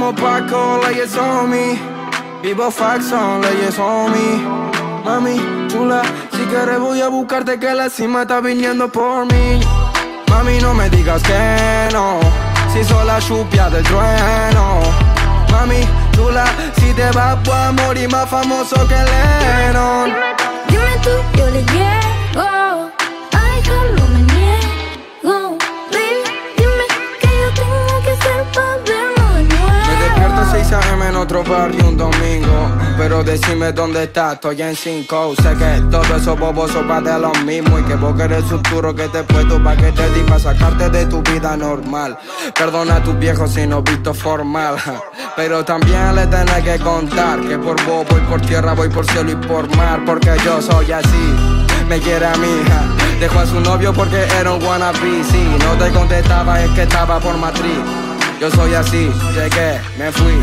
como Paco, leyes on me. Vivo Faxon, leyes on me. Mami, chula, si quieres voy a buscarte que la cima está viniendo por mí. Mami, no me digas que no, si soy la chupia del trueno. Mami, chula, si te vas voy a morir más famoso que Lennon. Dime tú, yo le llego, a dejarlo me niego. Baby, dime que yo tengo que hacer para vernos de nuevo. Me despierto a 6 AM en otro barrio un domingo, pero decime dónde estás, estoy en 5. Sé que todos esos bobos son pa' de lo mismo, y que vos querés un futuro que te he puesto pa' que te di, pa' sacarte de tu vida normal. Perdona a tus viejos si no visto formal, pero también le tenés que contar que por vos voy por tierra, voy por cielo y por mar, porque yo soy así. Me quiere a mi hija, dejó a su novio porque era un wannabe. Si no te contestaba es que estaba por matriz. Yo soy así, llegué, me fui.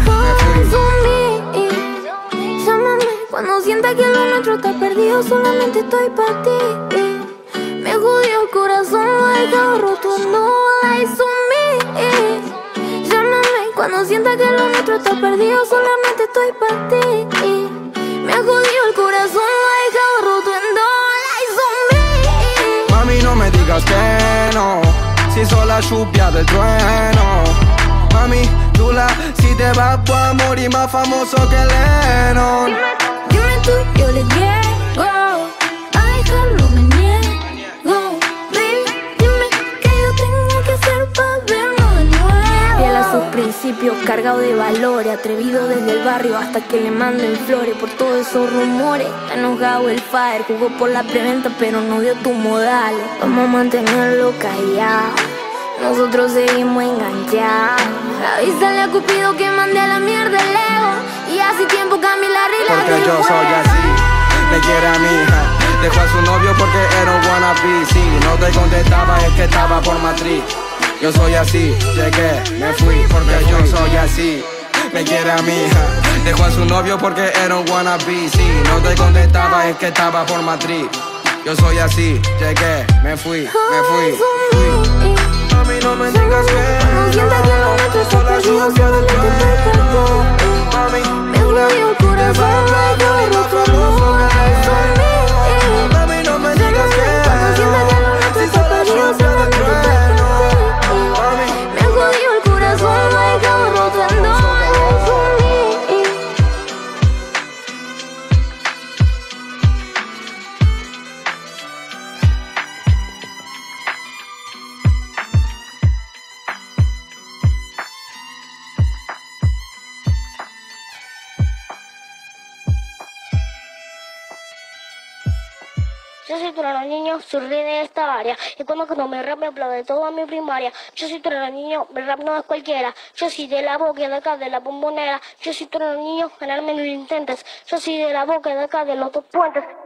Llámame cuando sienta que lo nuestro está perdido, solamente estoy para ti. Me jodió el corazón, lo he dejado roto, no lies on me. Llámame cuando sienta que lo nuestro está perdido, solamente estoy para ti. Me jodió el corazón, lo he dejado roto, no lies on me. Mami, no me digas que no, si soy la chupia del trueno. Mami, chula, si te vas voy a morir más famoso que Lennon. Dime tú, yo le llego, a dejarlo me niego. Baby, dime que yo tengo que hacer para vernos de nuevo. Fiel a sus principios, cargado de valores, atrevido desde el barrio hasta que le manden flores. Por todos esos rumores, está enojado el fire, jugó por la preventa pero no dio tus modales. Vamos a mantenerlo callado, nosotros seguimos enganchados. Avísale a Cupido que mande a la mierda el ego, y hace tiempo cambié la regla. Porque yo soy así, me quiere a mi hija, dejó a su novio porque era un wannabe. Si no te contestaba es que estaba por matriz. Yo soy así, llegué, me fui, porque yo soy así. Me quiere a mi hija, dejó a su novio porque era un wannabe. Si no te contestaba es que estaba por matriz. Yo soy así, llegué, me fui. Mami, no me digas que no, soy la chupia del trueno. Mami, chula, te vas a morir más famoso que Lennon. Mami, no me digas que si soy la chupia del trueno. Mami, me jodió el corazón, lo he dejado rotando. Yo soy tu niño, soy rey de esta área. Y cuando me rap me aplaude toda mi primaria. Yo soy tu niño, el rap no es cualquiera. Yo soy de la boca de acá, de la bombonera. Yo soy tu niño, ganarme no lo intentes. Yo soy de la boca de acá, de los dos puentes.